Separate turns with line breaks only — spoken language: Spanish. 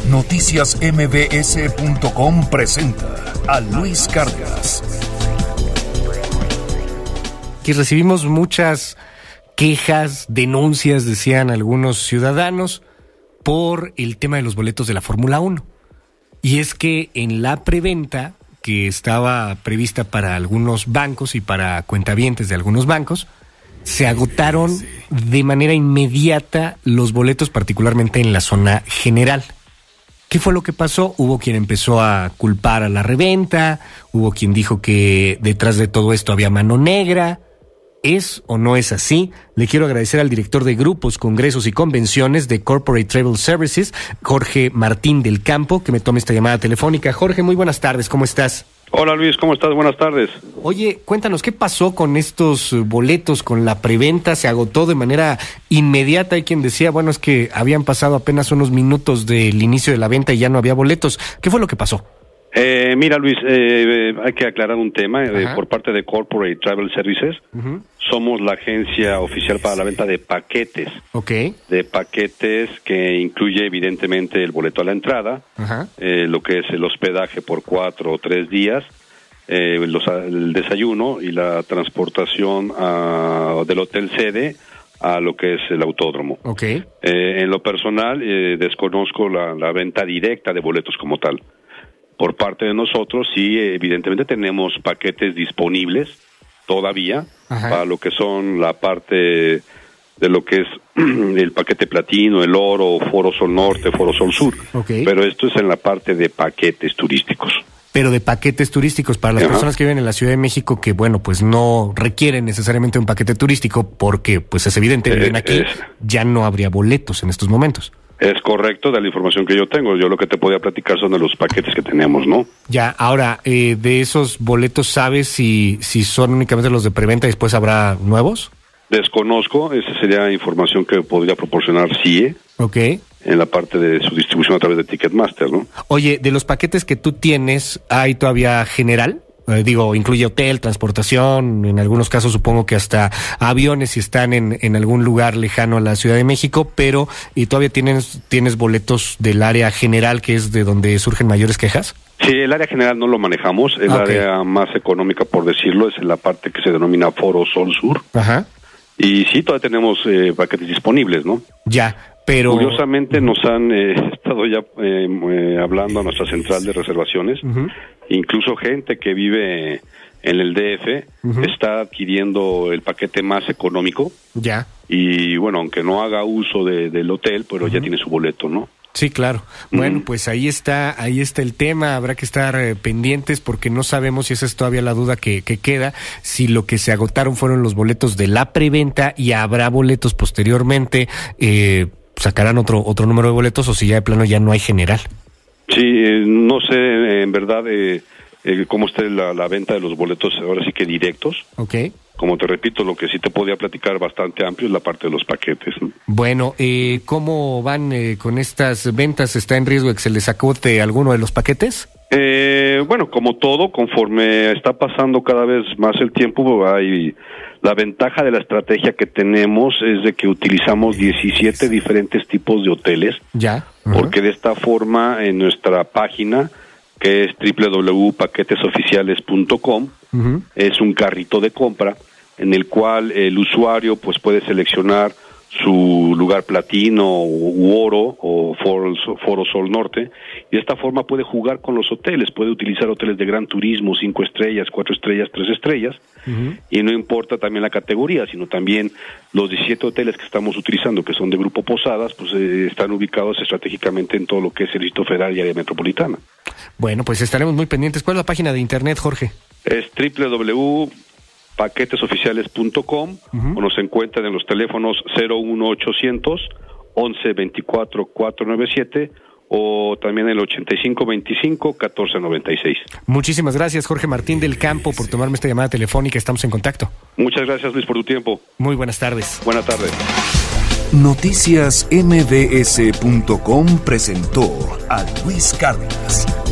Noticias MBS.com presenta a Luis Cárdenas.
Que recibimos muchas quejas, denuncias, decían algunos ciudadanos, por el tema de los boletos de la Fórmula 1. Y es que en la preventa, que estaba prevista para algunos bancos y para cuentavientes de algunos bancos, se agotaron de manera inmediata los boletos, particularmente en la zona general. ¿Qué fue lo que pasó? Hubo quien empezó a culpar a la reventa, hubo quien dijo que detrás de todo esto había mano negra. ¿Es o no es así? Le quiero agradecer al director de grupos, congresos y convenciones de Corporate Travel Services, Jorge Martín del Campo, que me tome esta llamada telefónica. Jorge, muy buenas tardes, ¿cómo estás?
Hola Luis, ¿cómo estás? Buenas tardes.
Oye, cuéntanos, ¿qué pasó con estos boletos, con la preventa? ¿Se agotó de manera inmediata? Hay quien decía, bueno, es que habían pasado apenas unos minutos del inicio de la venta y ya no había boletos. ¿Qué fue lo que pasó?
Mira Luis, hay que aclarar un tema. Por parte de Corporate Travel Services, somos la agencia oficial para la venta de paquetes. De paquetes que incluye evidentemente el boleto a la entrada, lo que es el hospedaje por 4 o 3 días, el desayuno y la transportación del hotel sede a lo que es el autódromo. En lo personal, desconozco la venta directa de boletos como tal. Por parte de nosotros, sí, evidentemente tenemos paquetes disponibles todavía para lo que son la parte de lo que es el paquete platino, el oro, Foro Sol Norte, Foro Sol Sur. Pero esto es en la parte de paquetes turísticos.
Pero de paquetes turísticos para las personas que viven en la Ciudad de México, que bueno, pues no requieren necesariamente un paquete turístico porque pues es evidente, viven aquí, ya no habría boletos en estos momentos.
Es correcto, de la información que yo tengo. Yo lo que te podía platicar son de los paquetes que tenemos, ¿no?
Ya, ahora, de esos boletos, ¿sabes si son únicamente los de preventa y después habrá nuevos?
Desconozco, esa sería información que podría proporcionar CIE. En la parte de su distribución a través de Ticketmaster, ¿no? Oye,
de los paquetes que tú tienes, ¿hay todavía general? Incluye hotel, transportación, en algunos casos supongo que hasta aviones si están en algún lugar lejano a la Ciudad de México, pero ¿y todavía tienes boletos del área general, que es de donde surgen mayores quejas?
Sí, el área general no lo manejamos, el área más económica, por decirlo, es en la parte que se denomina Foro Sol Sur. Y sí, todavía tenemos paquetes disponibles, ¿no?
Ya. Pero
curiosamente nos han estado ya hablando a nuestra central de reservaciones, incluso gente que vive en el DF está adquiriendo el paquete más económico. Y bueno, aunque no haga uso del hotel, pero ya tiene su boleto, ¿no?
Sí, claro. Bueno, pues ahí está el tema. Habrá que estar pendientes porque no sabemos, y esa es todavía la duda que queda, si lo que se agotaron fueron los boletos de la preventa y habrá boletos posteriormente, sacarán otro número de boletos, o si ya de plano ya no hay general.
Sí, no sé en verdad cómo esté la venta de los boletos ahora sí que directos. Como te repito, lo que sí te podía platicar bastante amplio es la parte de los paquetes, ¿no?
Bueno, ¿cómo van con estas ventas? ¿Está en riesgo de que se les agote alguno de los paquetes?
Bueno, como todo, conforme está pasando cada vez más el tiempo, la ventaja de la estrategia que tenemos es de que utilizamos 17 diferentes tipos de hoteles. Porque de esta forma en nuestra página, que es www.paquetesoficiales.com, es un carrito de compra en el cual el usuario pues puede seleccionar su lugar platino u oro o Foro Sol Norte, y de esta forma puede jugar con los hoteles, puede utilizar hoteles de gran turismo, 5 estrellas, 4 estrellas, 3 estrellas, y no importa también la categoría, sino también los 17 hoteles que estamos utilizando, que son de Grupo Posadas, pues están ubicados estratégicamente en todo lo que es el Distrito Federal y área metropolitana.
Bueno, pues estaremos muy pendientes. ¿Cuál es la página de internet, Jorge?
Es www.paquetesoficiales.com o nos encuentran en los teléfonos 01800 1124 497 o también el 8525 1496.
Muchísimas gracias, Jorge Martín del Campo, por tomarme esta llamada telefónica. Estamos en contacto.
Muchas gracias, Luis, por tu tiempo.
Muy buenas tardes.
Buenas tardes.
Noticias MBS.com presentó a Luis Cárdenas.